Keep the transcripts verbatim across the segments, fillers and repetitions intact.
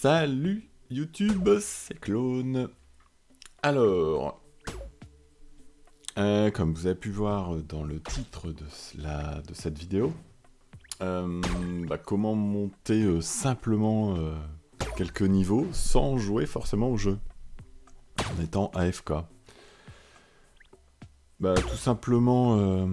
Salut YouTube, c'est Clone. Alors, euh, comme vous avez pu voir dans le titre de, la, de cette vidéo, euh, bah, comment monter euh, simplement euh, quelques niveaux sans jouer forcément au jeu, en étant A F K. Bah, tout simplement, euh,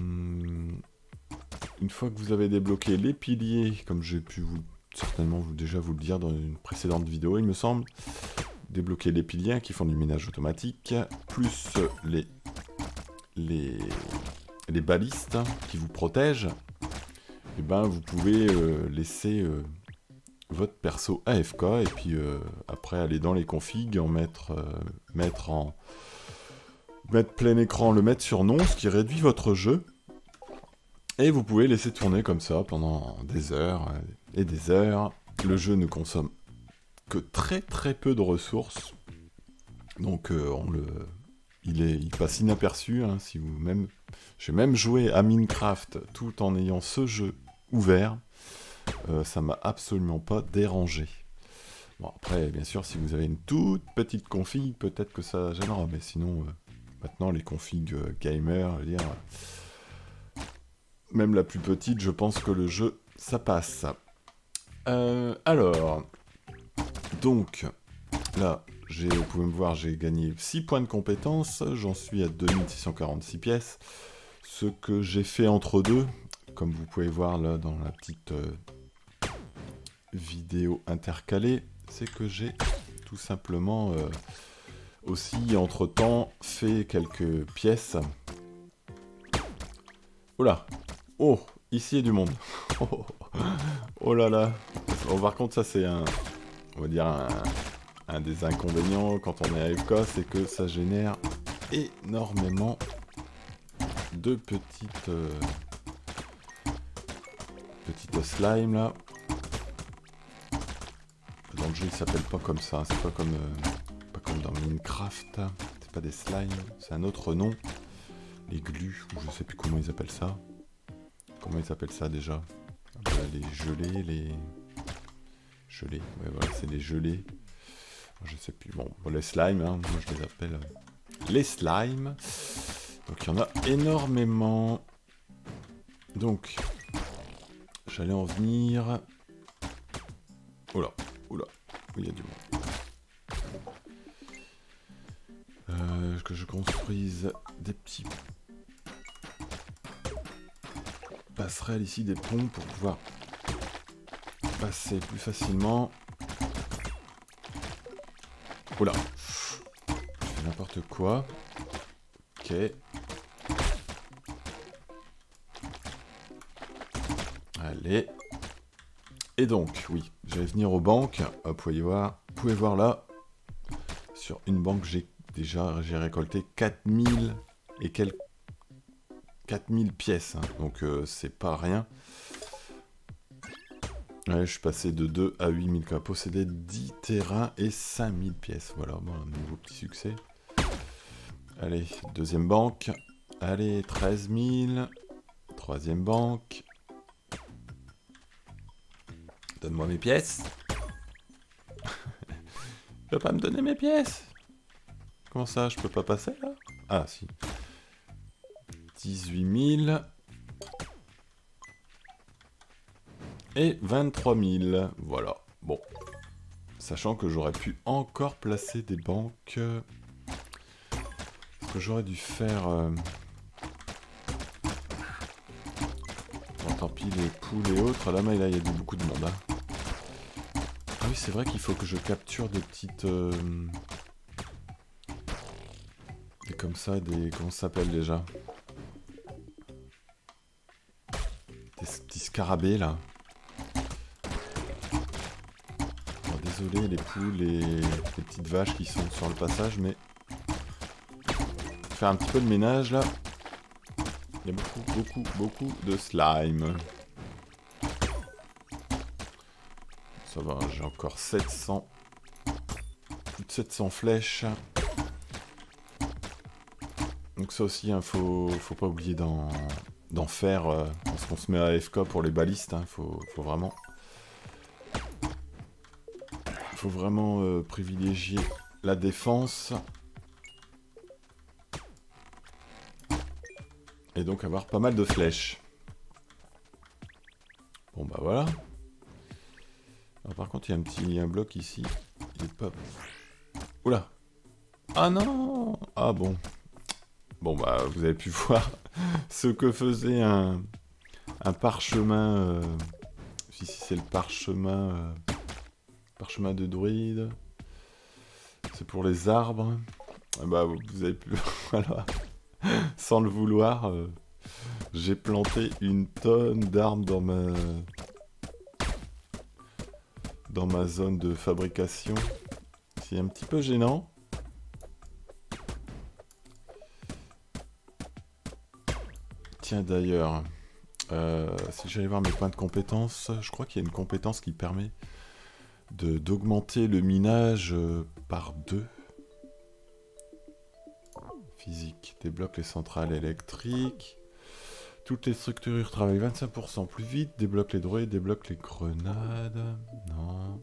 une fois que vous avez débloqué les piliers, comme j'ai pu vous, certainement vous, déjà vous le dire dans une précédente vidéo, il me semble, débloquer les piliers qui font du ménage automatique, plus les, les, les balistes qui vous protègent, et ben vous pouvez euh, laisser euh, votre perso A F K et puis euh, après aller dans les configs, en mettre, euh, mettre en mettre plein écran, le mettre sur non, ce qui réduit votre jeu. Et vous pouvez laisser tourner comme ça pendant des heures et des heures. Le jeu ne consomme que très très peu de ressources. Donc euh, on le, il, est, il passe inaperçu. Hein, si vous même, j'ai même joué à Minecraft tout en ayant ce jeu ouvert. Euh, ça m'a absolument pas dérangé. Bon après, bien sûr, si vous avez une toute petite config, peut-être que ça gênera. Mais sinon, euh, maintenant les configs euh, gamer, je veux dire... Même la plus petite, je pense que le jeu, ça passe. Euh, alors, donc, là, vous pouvez me voir, j'ai gagné six points de compétence, j'en suis à deux mille six cent quarante-six pièces. Ce que j'ai fait entre deux, comme vous pouvez voir là dans la petite euh, vidéo intercalée, c'est que j'ai tout simplement euh, aussi, entre-temps, fait quelques pièces. Oula! Oh, ici il y a du monde. Oh, oh là là. Bon, par contre, ça c'est un, on va dire un, un des inconvénients quand on est A F K, c'est que ça génère énormément de petites, euh, petites slimes là. Dans le jeu, il s'appelle pas comme ça. C'est pas comme, euh, pas comme dans Minecraft. C'est pas des slimes, c'est un autre nom. Les glues, ou je sais plus comment ils appellent ça. Comment ils appellent ça déjà? Voilà, les gelés, les... Gelés, ouais voilà, c'est les gelés. Je sais plus, bon, les slimes, hein, moi je les appelle les slimes. Donc il y en a énormément. Donc, j'allais en venir... Oula, oula, il y a du monde. Euh, que je construise des petits... passerelle ici, des ponts pour pouvoir passer plus facilement. Oula, je fais n'importe quoi. Ok. Allez. Et donc, oui, je vais venir aux banques. Hop, vous pouvez voir, vous pouvez voir là, sur une banque, j'ai déjà j'ai récolté quatre mille et quelques quatre mille pièces, hein, donc euh, c'est pas rien. Ouais, je suis passé de deux à huit mille, posséder dix terrains et cinq mille pièces. Voilà, bon, un nouveau petit succès. Allez, deuxième banque. Allez, treize mille. Troisième banque. Donne-moi mes pièces. Tu vas pas me donner mes pièces? Comment ça, je peux pas passer là? Ah, si. dix-huit mille. Et vingt-trois mille. Voilà. Bon. Sachant que j'aurais pu encore placer des banques. Ce que j'aurais dû faire... Euh... Bon, tant pis, les poules et autres. Là, mais là, il y a beaucoup de monde. Hein. Ah oui, c'est vrai qu'il faut que je capture des petites... Euh... Des comme ça, des... Comment ça s'appelle déjà? Des petits scarabées là. Alors, désolé les poules et les petites vaches qui sont sur le passage, mais faire un petit peu de ménage là. Il y a beaucoup, beaucoup, beaucoup de slime. Ça va, j'ai encore sept cents. Plus de sept cents flèches. Donc ça aussi, il hein, faut, faut pas oublier d'en... d'en faire, euh, parce qu'on se met à A F K pour les balistes, hein, faut, faut vraiment faut vraiment euh, privilégier la défense. Et donc avoir pas mal de flèches. Bon bah voilà. Alors, par contre il y a un petit un bloc ici. Il est pas... Oula. Ah non. Ah bon. Bon bah vous avez pu voir ce que faisait un, un parchemin. Euh... Ici c'est le parchemin. Euh... Parchemin de druide. C'est pour les arbres. Ah bah vous avez pu... voilà. Sans le vouloir, euh, j'ai planté une tonne d'arbres dans ma... dans ma zone de fabrication. C'est un petit peu gênant. Tiens d'ailleurs, euh, si j'allais voir mes points de compétences, je crois qu'il y a une compétence qui permet de d'augmenter le minage euh, par deux. Physique, débloque les centrales électriques. Toutes les structures travaillent vingt-cinq pour cent plus vite. Débloque les droïdes, débloque les grenades. Non.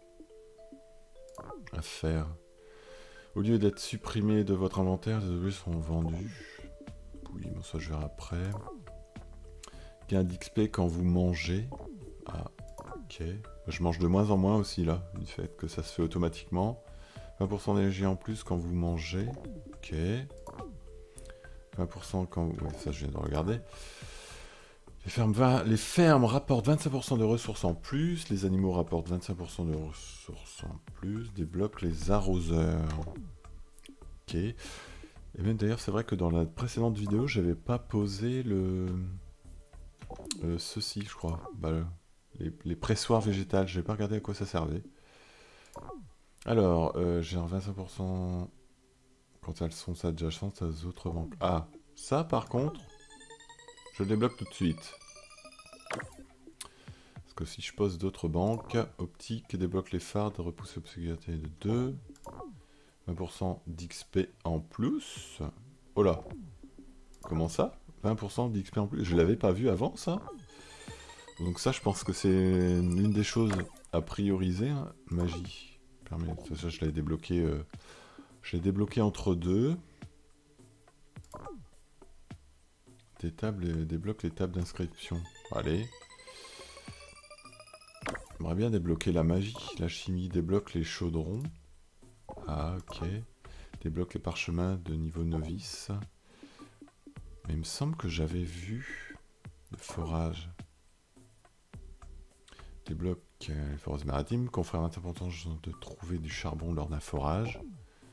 À faire. Au lieu d'être supprimés de votre inventaire, les objets sont vendus. Oui, bon ça je verrai après. Gain d'X P quand vous mangez. Ah, ok. Je mange de moins en moins aussi là, du fait que ça se fait automatiquement. vingt pour cent d'énergie en plus quand vous mangez. Ok. vingt pour cent quand vous... Ouais, ça je viens de regarder. Les fermes, vingt... les fermes rapportent vingt-cinq pour cent de ressources en plus. Les animaux rapportent vingt-cinq pour cent de ressources en plus. Débloque les arroseurs. Ok. Et même d'ailleurs, c'est vrai que dans la précédente vidéo, j'avais pas posé le... Euh, ceci, je crois. Bah, les, les pressoirs végétales. J'ai pas regardé à quoi ça servait. Alors, euh, j'ai un vingt-cinq pour cent... Quand elles sont adjacentes aux autres banques. Ah, ça par contre, je le débloque tout de suite. Parce que si je pose d'autres banques, optique débloque les phares de repousse l'obscurité de deux. vingt pour cent d'X P en plus. Oh là. Comment ça vingt pour cent d'X P en plus. Je l'avais pas vu avant ça. Donc ça, je pense que c'est l'une des choses à prioriser. Hein. Magie. Permet... Ça, je l'avais débloqué... Euh... Je l'ai débloqué entre deux. Des tables débloquent les tables d'inscription. Allez. J'aimerais bien débloquer la magie. La chimie débloque les chaudrons. Ah, ok. Débloque les parchemins de niveau novice. Mais il me semble que j'avais vu le forage. Débloque les forages maritimes. Confère l'importance de trouver du charbon lors d'un forage.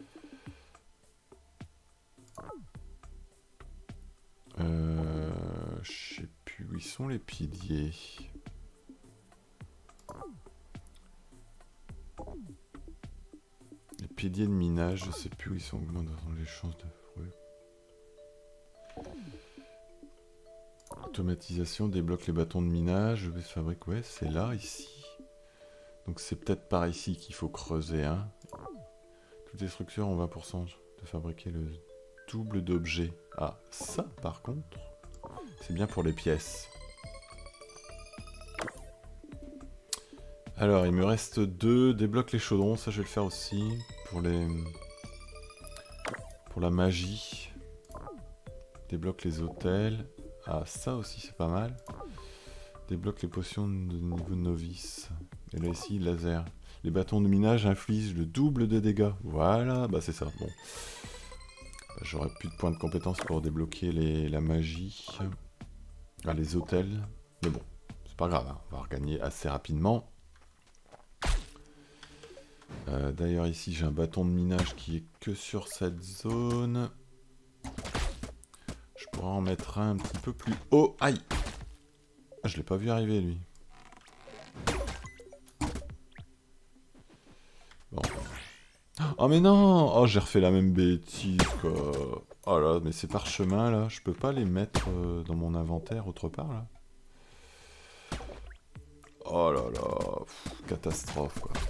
Euh, je sais plus où ils sont les piliers. Les piliers de minage, je sais plus où ils sont. Augmentent les chances de fruits. Automatisation débloque les bâtons de minage. Je vais fabriquer. Ouais, c'est là, ici. Donc c'est peut-être par ici qu'il faut creuser. Hein. Toutes les structures ont vingt pour cent de fabriquer le double d'objets. Ah, ça par contre, c'est bien pour les pièces. Alors, il me reste deux. Débloque les chaudrons, ça je vais le faire aussi. Pour les... Pour la magie. Débloque les hôtels. Ah, ça aussi c'est pas mal. Débloque les potions de niveau novice. Et là ici, laser. Les bâtons de minage infligent le double de dégâts. Voilà, bah c'est ça, bon. J'aurais plus de points de compétence pour débloquer les, la magie. Ah, les hôtels. Mais bon, c'est pas grave, hein. On va regagner assez rapidement. Euh, D'ailleurs, ici, j'ai un bâton de minage qui est que sur cette zone. Je pourrais en mettre un un petit peu plus haut. Aïe! Ah, je l'ai pas vu arriver, lui. Bon. Oh mais non! Oh, j'ai refait la même bêtise, quoi. Oh là, mais ces parchemins, là, je peux pas les mettre euh, dans mon inventaire autre part, là? Oh là là, pff, catastrophe, quoi.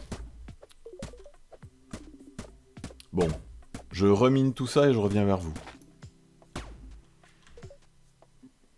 Bon, je remine tout ça et je reviens vers vous.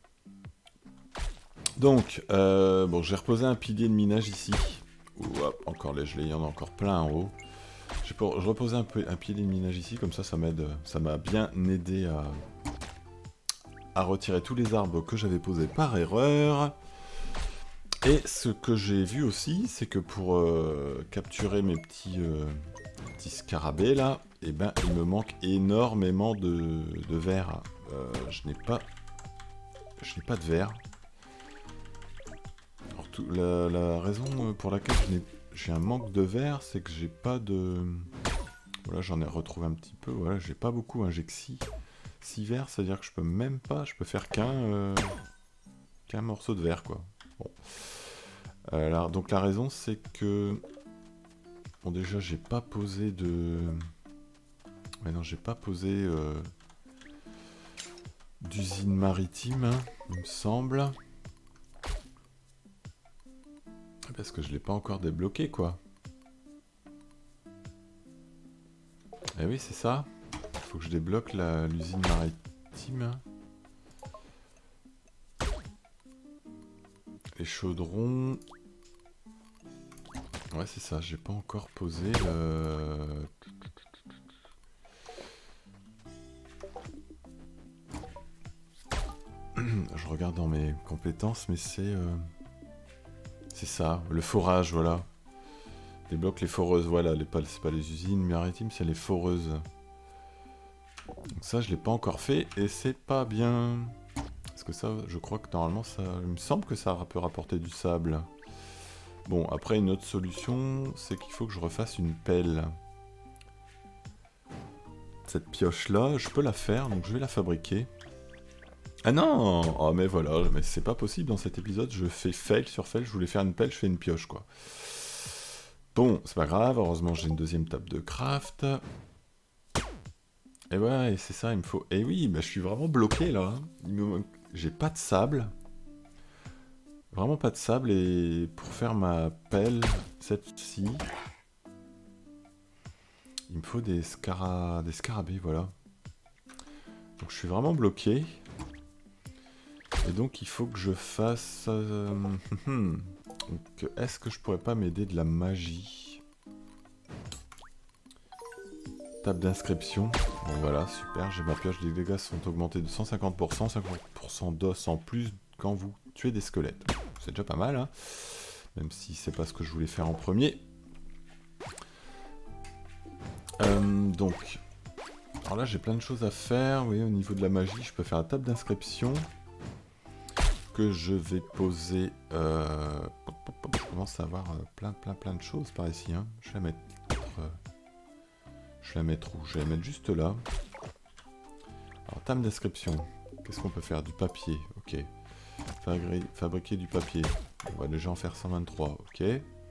Donc, euh, bon, j'ai reposé un pilier de minage ici. Ou, hop, en encore les gelées, il y en a encore plein en haut. Je, pour... je reposais un, peu... un pied de minage ici, comme ça ça m'aide, ça m'a bien aidé à... à retirer tous les arbres que j'avais posés par erreur. Et ce que j'ai vu aussi, c'est que pour euh, capturer mes petits, euh, petits scarabées là, eh ben, il me manque énormément de, de verre. Euh, je n'ai pas, je n'ai pas de verre. Alors, tout, la, la raison pour laquelle j'ai un manque de verre, c'est que j'ai pas de... Voilà, j'en ai retrouvé un petit peu. Voilà, j'ai pas beaucoup. Hein, j'ai que six, six verres, c'est-à-dire que je peux même pas, je peux faire qu'un euh, qu'un morceau de verre, quoi. Bon. Alors, donc la raison, c'est que... Bon, déjà, j'ai pas posé de... Mais non, j'ai pas posé euh... d'usine maritime, hein, il me semble. Parce que je l'ai pas encore débloqué, quoi. Eh oui, c'est ça. Il faut que je débloque l'usine maritime. Les chaudrons... Ouais, c'est ça, j'ai pas encore posé le... Je regarde dans mes compétences, mais c'est... Euh... C'est ça, le forage, voilà. Débloque les foreuses, voilà, les, c'est pas les usines maritimes, c'est les foreuses. Donc ça, je l'ai pas encore fait, et c'est pas bien. Parce que ça, je crois que normalement, ça... Il me semble que ça peut rapporter du sable. Bon, après, une autre solution, c'est qu'il faut que je refasse une pelle. Cette pioche-là, je peux la faire, donc je vais la fabriquer. Ah non! Oh, mais voilà, mais c'est pas possible dans cet épisode, je fais fail sur fail, je voulais faire une pelle, je fais une pioche, quoi. Bon, c'est pas grave, heureusement j'ai une deuxième table de craft. Et ouais, c'est ça, il me faut... Et oui, bah, je suis vraiment bloqué, là. Me... J'ai pas de sable. Vraiment pas de sable, et pour faire ma pelle, cette-ci, il me faut des, scara... des scarabées, voilà. Donc je suis vraiment bloqué. Et donc il faut que je fasse... Euh... donc est-ce que je pourrais pas m'aider de la magie? Table d'inscription. Bon voilà, super, j'ai ma pioche, les dégâts sont augmentés de cent cinquante pour cent, cinquante pour cent d'os en plus quand vous tuez des squelettes. C'est déjà pas mal, hein, même si c'est pas ce que je voulais faire en premier. Euh, donc, alors là j'ai plein de choses à faire, oui, au niveau de la magie, je peux faire la table d'inscription que je vais poser. Euh... Je commence à avoir plein, plein, plein de choses par ici. Hein. Je vais la mettre. Euh... Je vais la mettre où? Je vais la mettre juste là. Alors, table d'inscription. Qu'est-ce qu'on peut faire? Du papier. Ok. Fabri... Fabriquer du papier. On va déjà en faire cent vingt-trois. Ok.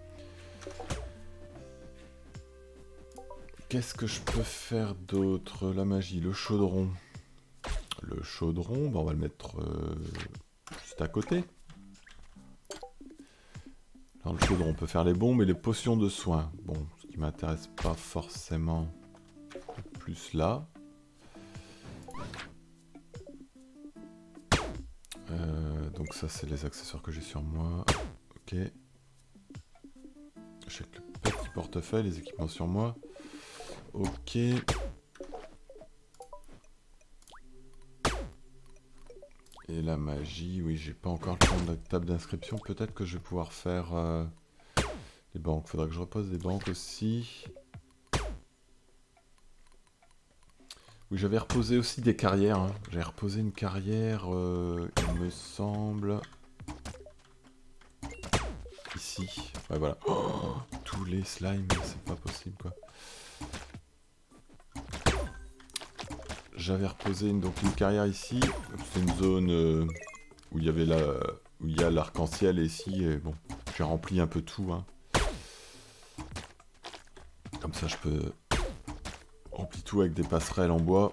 Qu'est-ce que je peux faire d'autre? La magie, le chaudron. Le chaudron, bah on va le mettre euh, juste à côté. Dans le chaudron, on peut faire les bombes et les potions de soins. Bon, ce qui m'intéresse pas forcément plus là. Euh, donc ça, c'est les accessoires que j'ai sur moi. Ok. J'ai le petit portefeuille, les équipements sur moi. Ok. Et la magie, oui, j'ai pas encore le temps de la table d'inscription. Peut-être que je vais pouvoir faire euh, les banques. Faudra que je repose des banques aussi. Oui, j'avais reposé aussi des carrières. Hein. J'avais reposé une carrière, euh, il me semble. Ici. Ouais, voilà. Oh, tous les slimes, c'est pas possible, quoi. J'avais reposé une, donc une carrière ici. C'est une zone euh, où il y avait la, où il y a l'arc-en-ciel ici. Et bon, j'ai rempli un peu tout. Hein. Comme ça, je peux remplir tout avec des passerelles en bois.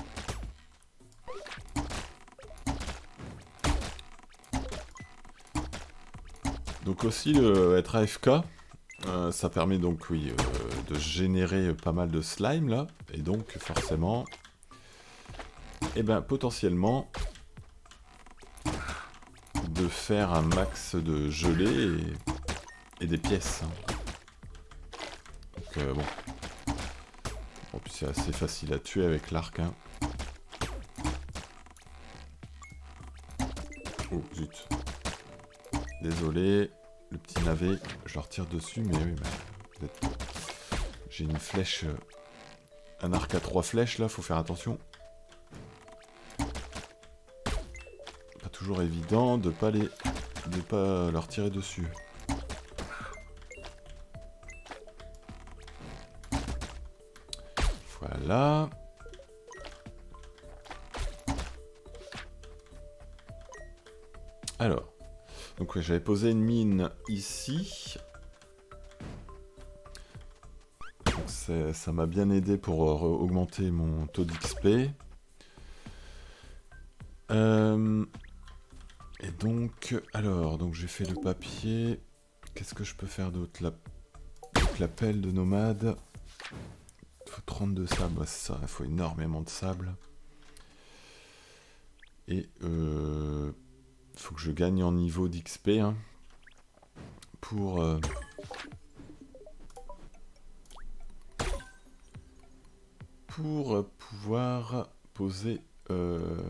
Donc aussi, le, être A F K, euh, ça permet donc, oui, euh, de générer pas mal de slime là. Et donc, forcément... Et ben potentiellement de faire un max de gelée et, et des pièces. Donc euh, bon. Bon, puis c'est assez facile à tuer avec l'arc, hein. Oh, zut. Désolé, le petit navet, je leur tire dessus, mais oui, mais... J'ai une flèche... Un arc à trois flèches, là, faut faire attention. Pas toujours évident de pas les... de pas leur tirer dessus. Voilà. Alors, donc ouais, j'avais posé une mine ici. Donc ça m'a bien aidé pour euh, augmenter mon taux d'X P. Euh, et donc, alors, donc j'ai fait le papier. Qu'est-ce que je peux faire d'autre? La, donc la pelle de nomade. Il faut trente-deux sable, ouais, c'est ça, il faut énormément de sable. Et euh, il faut que je gagne en niveau d'X P hein, pour, euh, pour pouvoir poser euh,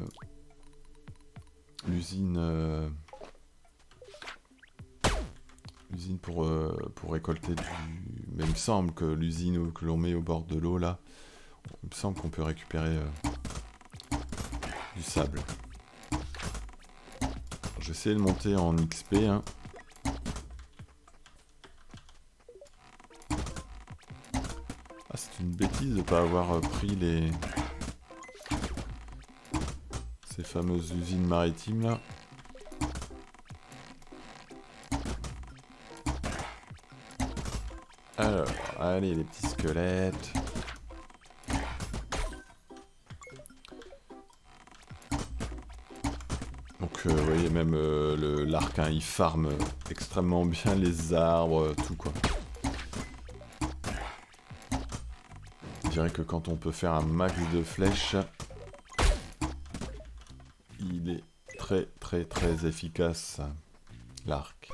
l'usine euh, l'usine pour, euh, pour récolter du... Mais il me semble que l'usine que l'on met au bord de l'eau là, il me semble qu'on peut récupérer euh, du sable. J'essaie de monter en X P. Hein. Ah, c'est une bêtise de ne pas avoir pris les... ces fameuses usines maritimes là. Alors, allez les petits squelettes. Donc euh, vous voyez même euh, l'arc, hein, il farme extrêmement bien les arbres, tout quoi. Je dirais que quand on peut faire un max de flèches, il est très très très efficace, l'arc.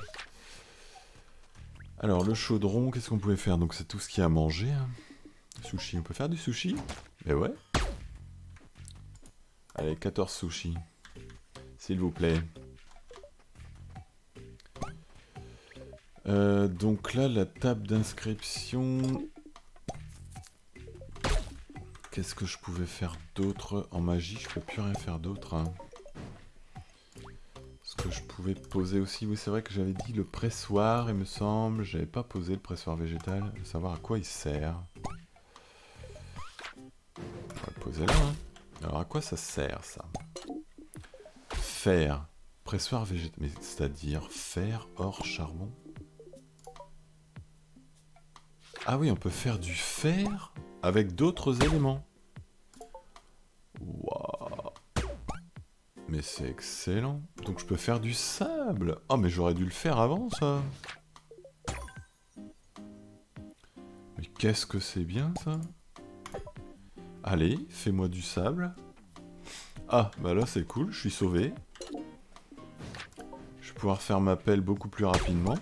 Alors le chaudron, qu'est-ce qu'on pouvait faire? Donc c'est tout ce qu'il y a à manger. Hein. Sushi, on peut faire du sushi? Eh ouais. Allez, quatorze sushis. S'il vous plaît. Euh, donc là, la table d'inscription... Qu'est-ce que je pouvais faire d'autre en magie? Je peux plus rien faire d'autre. Hein. Ce que je pouvais poser aussi... Oui, c'est vrai que j'avais dit le pressoir, il me semble. J'avais pas posé le pressoir végétal. Je veux savoir à quoi il sert. On va le poser là. Hein. Alors à quoi ça sert, ça? Fer, pressoir végétal, mais c'est-à-dire fer, or, charbon. Ah oui, on peut faire du fer avec d'autres éléments. Waouh. Mais c'est excellent. Donc je peux faire du sable. Oh, mais j'aurais dû le faire avant, ça. Mais qu'est-ce que c'est bien, ça. Allez, fais-moi du sable. Ah, bah là c'est cool, je suis sauvé. Je vais pouvoir faire ma pelle beaucoup plus rapidement.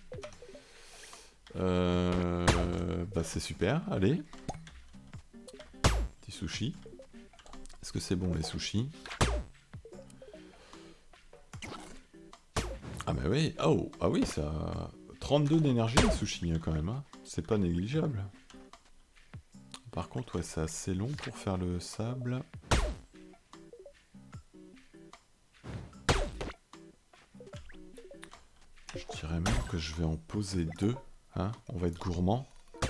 Euh, bah c'est super, allez. Petit sushi. Est-ce que c'est bon les sushis? Ah bah oui, oh, ah oui, ça a trente-deux d'énergie les sushis hein, quand même. Hein. C'est pas négligeable. Par contre, ouais, c'est assez long pour faire le sable. Je dirais même que je vais en poser deux. Hein, on va être gourmand.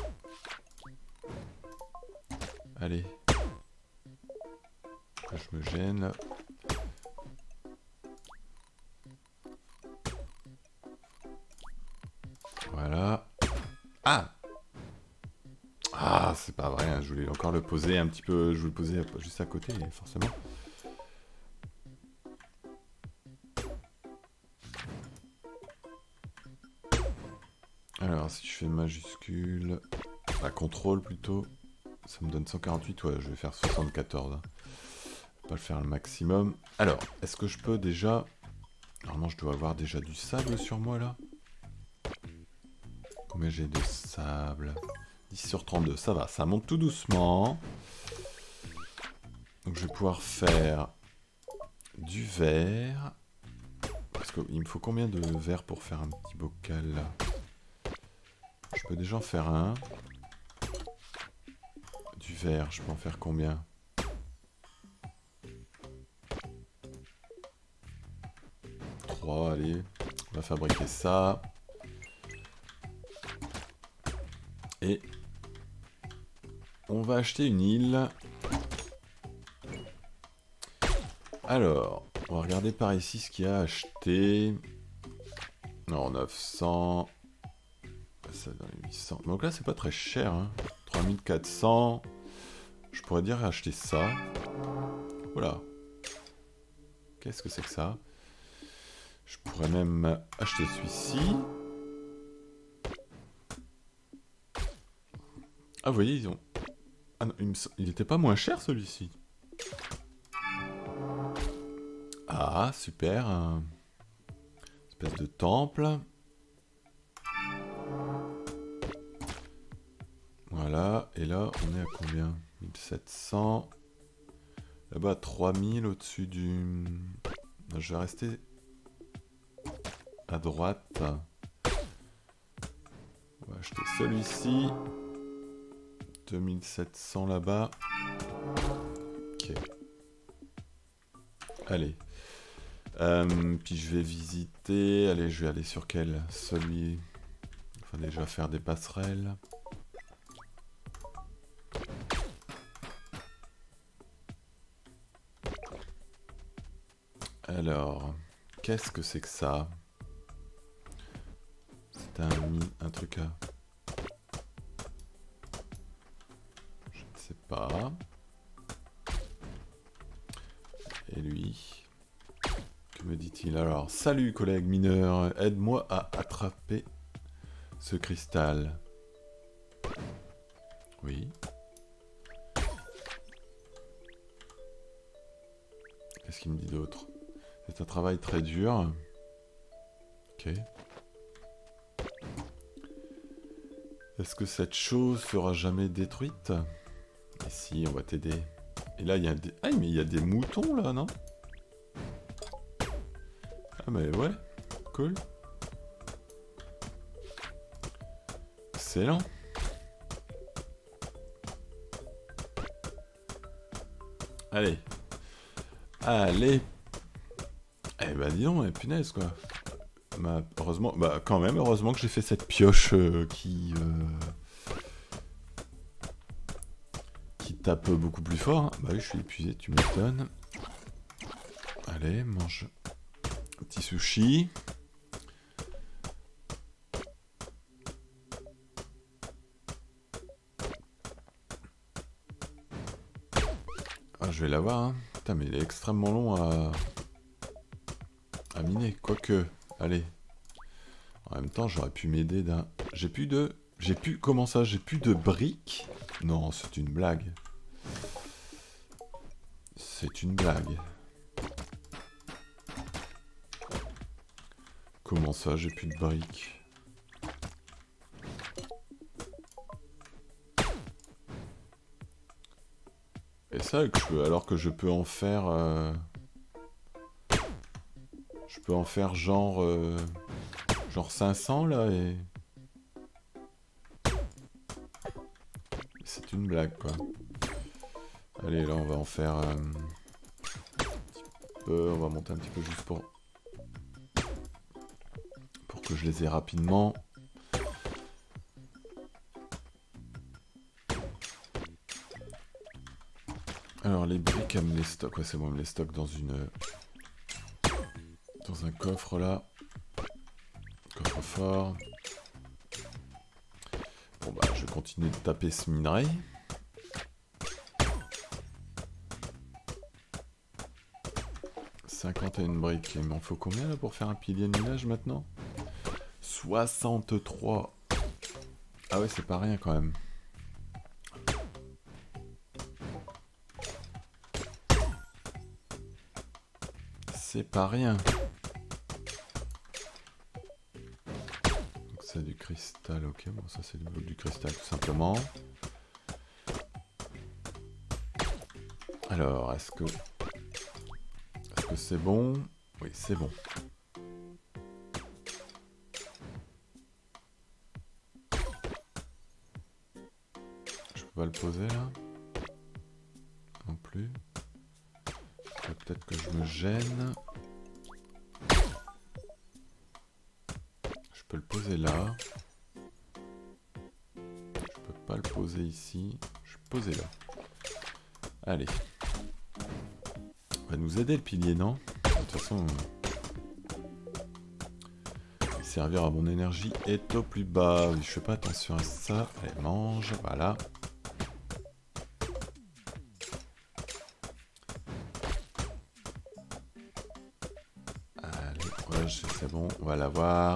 Allez. Je me gêne là. Voilà. Ah! Ah, c'est pas vrai, hein, je voulais encore le poser un petit peu. Je voulais le poser juste à côté, forcément. Alors, si je fais majuscule, la contrôle plutôt, ça me donne cent quarante-huit, ouais, je vais faire soixante-quatorze. Hein. Je vais pas le faire le maximum. Alors, est-ce que je peux déjà... Normalement, je dois avoir déjà du sable sur moi, là. Combien j'ai de sable? dix sur trente-deux, ça va, ça monte tout doucement. Donc je vais pouvoir faire du verre. Parce qu'il me faut combien de verres pour faire un petit bocal là? Je peux déjà en faire un. Du verre, je peux en faire combien? trois, allez. On va fabriquer ça. Et on va acheter une île. Alors, on va regarder par ici ce qu'il y a à acheter. Non, neuf cents. Ça dans les huit cents. Donc là, c'est pas très cher. Hein. trois mille quatre cents. Je pourrais dire acheter ça. Voilà. Qu'est-ce que c'est que ça? Je pourrais même acheter celui-ci. Ah, vous voyez, ils ont... Ah non, il, me... il était pas moins cher, celui-ci. Ah, super. Un... espèce de temple. Voilà. Et là, on est à combien? mille sept cents. Là-bas, trois mille au-dessus du... Je vais rester à droite. On va acheter celui-ci. deux mille sept cents là-bas. Ok. Allez. Euh, puis je vais visiter... Allez, je vais aller sur quel? Celui... Il faut déjà faire des passerelles. Alors... Qu'est-ce que c'est que ça? C'est un, un truc à... Je ne sais pas. Et lui... Que me dit-il? Alors, salut collègue mineur, aide-moi à attraper ce cristal. Oui. Qu'est-ce qu'il me dit d'autre? C'est un travail très dur. Ok. Est-ce que cette chose sera jamais détruite? Et si, on va t'aider. Et là, il y a des... Ah, mais il y a des moutons, là, non? Ah, mais ouais. Cool. Excellent. Allez. Allez. Eh bah, dis donc, eh, punaise, quoi. Bah, heureusement, bah quand même, heureusement que j'ai fait cette pioche euh, qui euh, qui tape beaucoup plus fort. Hein. Bah oui, je suis épuisé, tu m'étonnes. Allez, mange un petit sushi. Ah, je vais l'avoir. Hein. Putain, mais il est extrêmement long à à miner, quoique. Allez. En même temps, j'aurais pu m'aider d'un... J'ai plus de... J'ai plus... Comment ça? J'ai plus de briques? Non, c'est une blague. C'est une blague. Comment ça, j'ai plus de briques? Et ça, que je peux... alors que je peux en faire... Euh... Je peux en faire genre... Euh... Genre cinq cents là et... C'est une blague quoi. Allez là on va en faire euh, un petit peu, on va monter un petit peu juste pour... Pour que je les ai rapidement. Alors les briques elle me les stocke, ouais c'est bon, elle me les stocke dans une... Dans un coffre là. Coffre-fort. Bon bah je vais continuer de taper ce minerai. cinquante et une briques. Il m'en faut combien là pour faire un pilier de minage maintenant? soixante-trois. Ah ouais c'est pas rien quand même. C'est pas rien. C'est du cristal, ok, bon ça c'est du, du cristal tout simplement. Alors, est-ce que... Est-ce que c'est bon? Oui, c'est bon. Je peux pas le poser là? Non plus. Peut-être que je me gêne. Je peux le poser là. Je peux pas le poser ici. Je peux poser là. Allez. Va nous aider le pilier, non? De toute façon, euh... servir à mon énergie est au plus bas. Oui, je fais pas attention à ça. Allez, mange, voilà. Allez, ouais, c'est bon, on va l'avoir.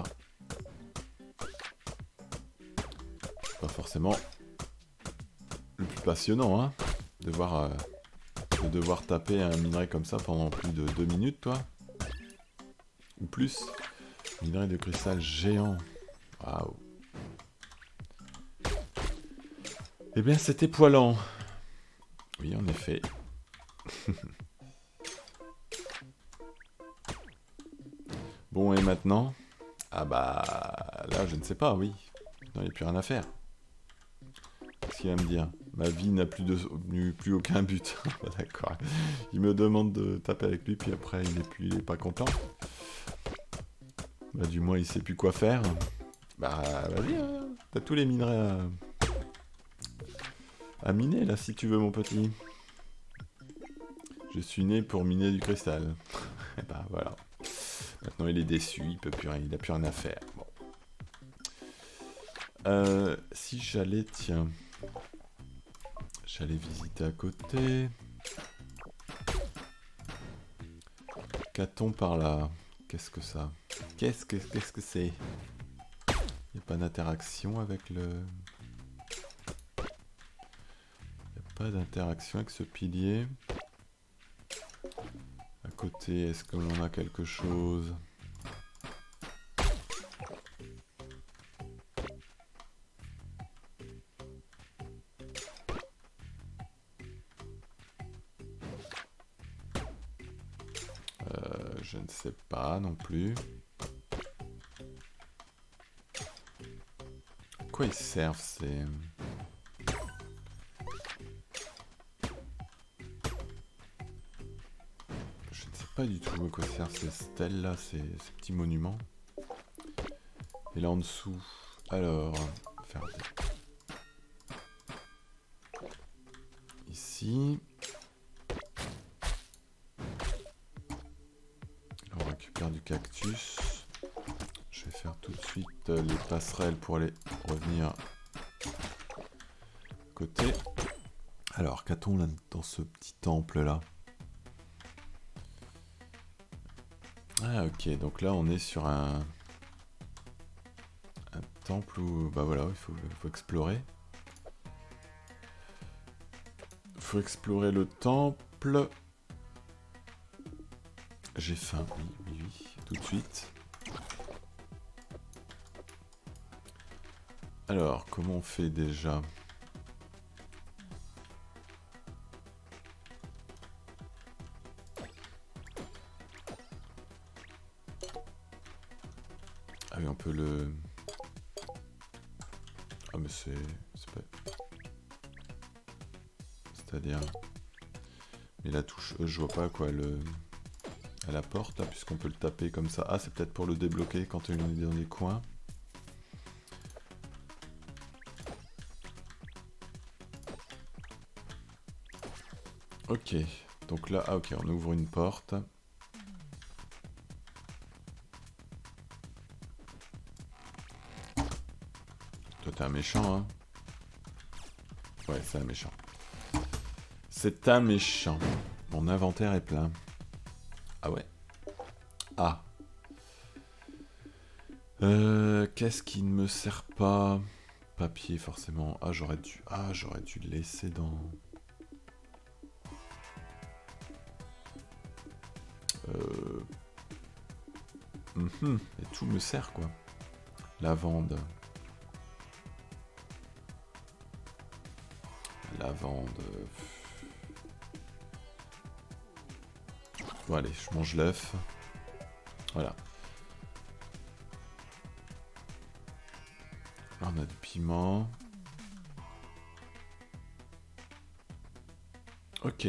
Pas forcément le plus passionnant, hein, de voir... Euh... de devoir taper un minerai comme ça pendant plus de deux minutes, toi. Ou plus. Minerai de cristal géant. Waouh. Eh bien, c'était poilant. Oui, en effet. Bon, et maintenant? Ah bah... Là, je ne sais pas, oui. Non, il n'y a plus rien à faire. Qu'est-ce qu'il va me dire? Ma vie n'a plus, de... plus aucun but. D'accord. Il me demande de taper avec lui, puis après, il est, plus... il est pas content. Bah, du moins, il sait plus quoi faire. Bah, vas-y, hein. T'as tous les minerais à... à miner, là, si tu veux, mon petit. Je suis né pour miner du cristal. Et bah, voilà. Maintenant, il est déçu, il peut plus rien, il n'a plus rien à faire. Bon. Euh, si j'allais, tiens... J'allais visiter à côté. Qu'a-t-on par là? Qu'est-ce que ça? Qu'est-ce que qu'est-ce que c'est? Il n'y a pas d'interaction avec le... Il n'y a pas d'interaction avec ce pilier. À côté, est-ce que l'on a quelque chose? Je ne sais pas non plus. À quoi ils servent ces... Je ne sais pas du tout à quoi servent ces stèles là, ces, ces petits monuments. Et là en dessous, alors, faire des... Ici. On récupère du cactus. Je vais faire tout de suite les passerelles pour aller revenir à côté. Alors, qu'a-t-on là dans ce petit temple là? Ah ok, donc là on est sur un, un temple où, bah voilà, il faut, il faut explorer. Il faut explorer le temple. J'ai faim, oui, oui, oui, tout de suite. Alors, comment on fait déjà? Ah oui, on peut le... Ah mais c'est... c'est pas... C'est-à-dire... Mais la touche E, je vois pas quoi, le... à la porte, là, puisqu'on peut le taper comme ça. Ah, c'est peut-être pour le débloquer quand il est dans des coins. Ok, donc là, ah ok, on ouvre une porte. Toi, t'es un méchant, hein? Ouais, c'est un méchant. C'est un méchant. Mon inventaire est plein. Ah ouais. Ah. Euh, qu'est-ce qui ne me sert pas? Papier, forcément. Ah, j'aurais dû... Ah, j'aurais dû le laisser dans... Euh... Mm-hmm. Et tout me sert, quoi. Lavande. Lavande. Bon allez, je mange l'œuf. Voilà. Là on a du piment. Ok.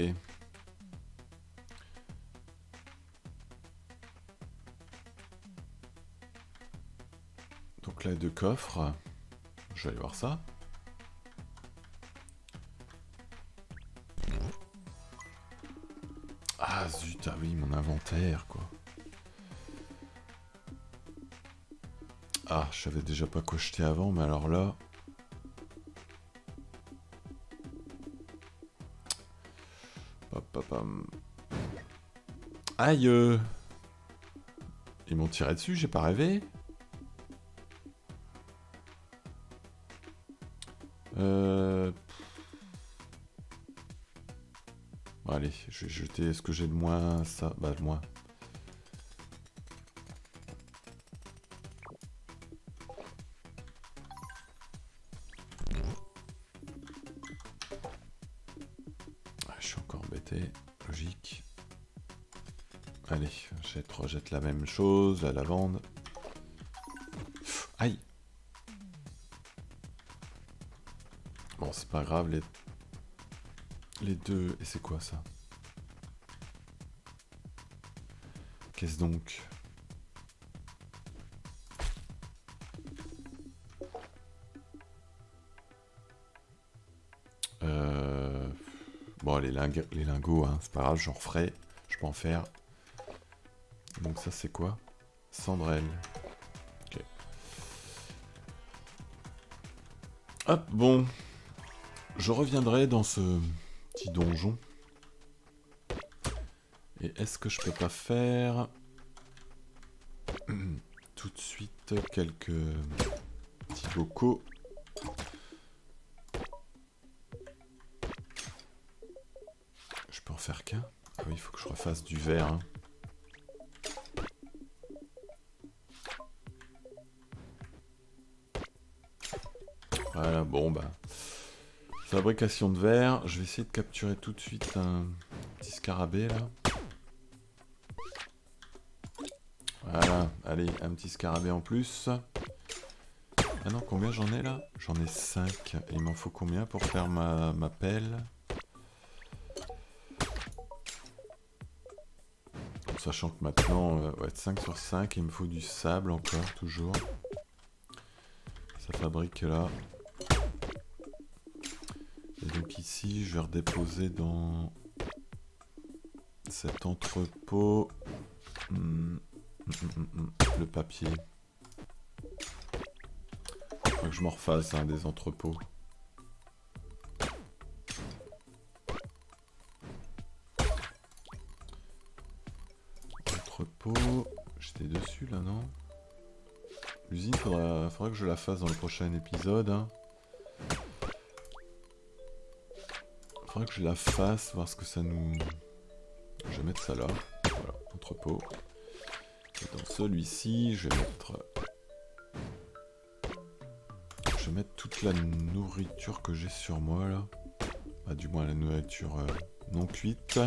Donc là deux coffres. Je vais aller voir ça. Ah zut, ah oui, mon inventaire, quoi. Ah, je savais déjà pas quoi jeter avant, mais alors là... Papapam. Aïe euh... Ils m'ont tiré dessus, j'ai pas rêvé. Euh... Bon, allez, je vais jeter... Est-ce que j'ai de moins ça? Bah, de moins. Ah, je suis encore embêté. Logique. Allez, jette, rejette la même chose, la lavande. Aïe! Bon, c'est pas grave, les... Les deux... Et c'est quoi, ça? Qu'est-ce donc? Euh... Bon, les, ling... les lingots, hein, c'est pas grave, j'en referai. Je peux en faire. Donc ça, c'est quoi? Cendrelle. Ok. Hop, bon. Je reviendrai dans ce petit donjon. Et est-ce que je peux pas faire tout de suite quelques petits bocaux? Je peux en faire qu'un? Ah oui, il faut que je refasse du verre. Hein. Voilà, bon bah... Fabrication de verre. Je vais essayer de capturer tout de suite un petit scarabée là. Voilà, allez, un petit scarabée en plus. Ah non, combien j'en ai là? J'en ai cinq. Et il m'en faut combien pour faire ma, ma pelle? En sachant que maintenant, euh, ouais, cinq sur cinq, il me faut du sable encore, toujours. Ça fabrique là. Et donc ici, je vais redéposer dans cet entrepôt hmm, hmm, hmm, hmm, le papier. Faut que je m'en refasse hein, des entrepôts. Entrepôt, j'étais dessus là, non? L'usine, faudra, faudra que je la fasse dans le prochain épisode. Hein. Faudra que je la fasse, voir ce que ça nous... Je vais mettre ça là. Voilà, entrepôt. Et dans celui-ci, je vais mettre... Je vais mettre toute la nourriture que j'ai sur moi là. Ah, du moins la nourriture euh, non cuite.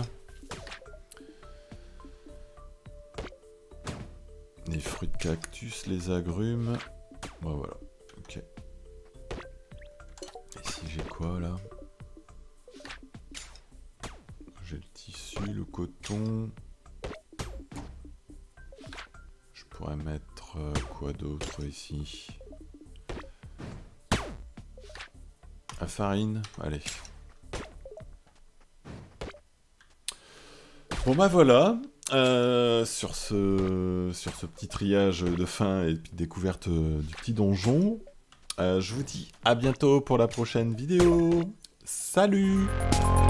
Les fruits de cactus, les agrumes. Bon, voilà. Ok. Et si j'ai quoi là? J'ai le tissu, le coton. Je pourrais mettre euh, quoi d'autre ici? La farine, allez. Bon bah voilà. Euh, sur ce sur ce petit triage de fin et puis découverte du petit donjon, euh, je vous dis à bientôt pour la prochaine vidéo. Salut!